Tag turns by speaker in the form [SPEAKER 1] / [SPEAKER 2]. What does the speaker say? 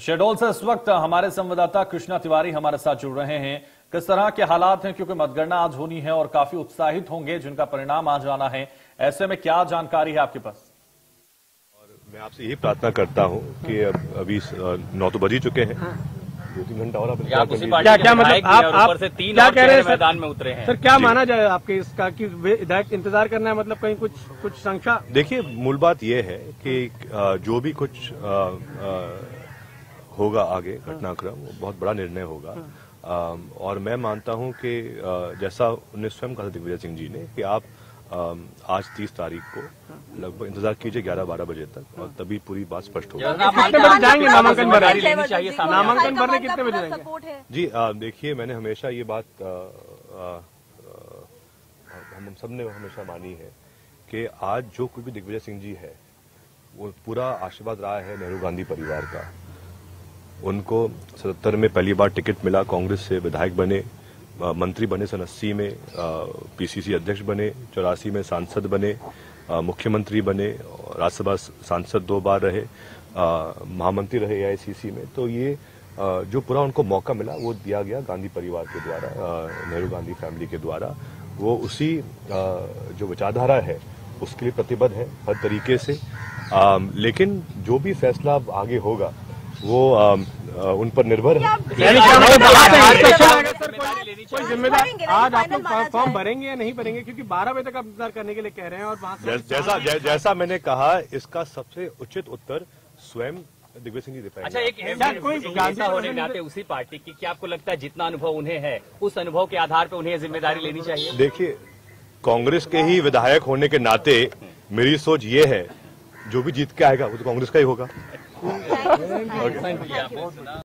[SPEAKER 1] शहडोल से इस वक्त हमारे संवाददाता कृष्णा तिवारी हमारे साथ जुड़ रहे हैं। किस तरह के हालात हैं, क्योंकि मतगणना आज होनी है और काफी उत्साहित होंगे जिनका परिणाम आज आना है, ऐसे में क्या जानकारी है आपके पास?
[SPEAKER 2] और मैं आपसे यही प्रार्थना करता हूं कि अभी 9 तो बज ही चुके हैं, 2-3 घंटा और
[SPEAKER 3] क्या मतलब आप से 3 क्या कह रहे हैं? मैदान में उतरे हैं
[SPEAKER 4] सर, क्या माना जाए आपके इसका कि विधायक इंतजार करना है, मतलब कहीं कुछ संख्या?
[SPEAKER 2] देखिए, मूल बात यह है कि जो भी कुछ होगा आगे घटनाक्रम, वो बहुत बड़ा निर्णय होगा। और मैं मानता हूं कि जैसा उन्होंने स्वयं कहा दिग्विजय सिंह जी ने कि आप आज 30 तारीख को लगभग इंतजार कीजिए 11-12 बजे तक, और तभी पूरी बात स्पष्ट होगी।
[SPEAKER 4] कितने बजे जाएंगे नामांकन भरने? नामांकन भरने कितने बजे जाएंगे?
[SPEAKER 2] जी देखिए, मैंने हमेशा ये बात हम सबने हमेशा मानी है कि आज जो कोई भी दिग्विजय सिंह जी है, वो पूरा आशीर्वाद रहा है नेहरू गांधी परिवार का। उनको 77 में पहली बार टिकट मिला, कांग्रेस से विधायक बने, मंत्री बने सन 80 में, पीसीसी अध्यक्ष बने, 84 में सांसद बने, मुख्यमंत्री बने, राज्यसभा सांसद 2 बार रहे, महामंत्री रहे एआईसीसी में। तो ये जो पूरा उनको मौका मिला वो दिया गया गांधी परिवार के द्वारा, नेहरू गांधी फैमिली के द्वारा। वो उसी जो विचारधारा है उसके लिए प्रतिबद्ध है हर तरीके से। लेकिन जो भी फैसला आगे होगा वो उन पर निर्भर है।
[SPEAKER 4] कोई जिम्मेदार आज आप लोग फॉर्म भरेंगे या नहीं भरेंगे, क्योंकि 12 बजे तक आप इंतजार करने के लिए कह रहे हैं? और वहां
[SPEAKER 2] जैसा मैंने कहा, इसका सबसे उचित उत्तर स्वयं दिग्विजय सिंह जी दे पाएंगे।
[SPEAKER 3] अच्छा, एक कोई गांधी होने के नाते उसी पार्टी की, क्या आपको लगता है जितना अनुभव उन्हें है, उस अनुभव के आधार पर उन्हें जिम्मेदारी लेनी चाहिए?
[SPEAKER 2] देखिए, कांग्रेस के ही विधायक होने के नाते मेरी सोच ये है, जो भी जीत के आएगा वो तो कांग्रेस का ही होगा।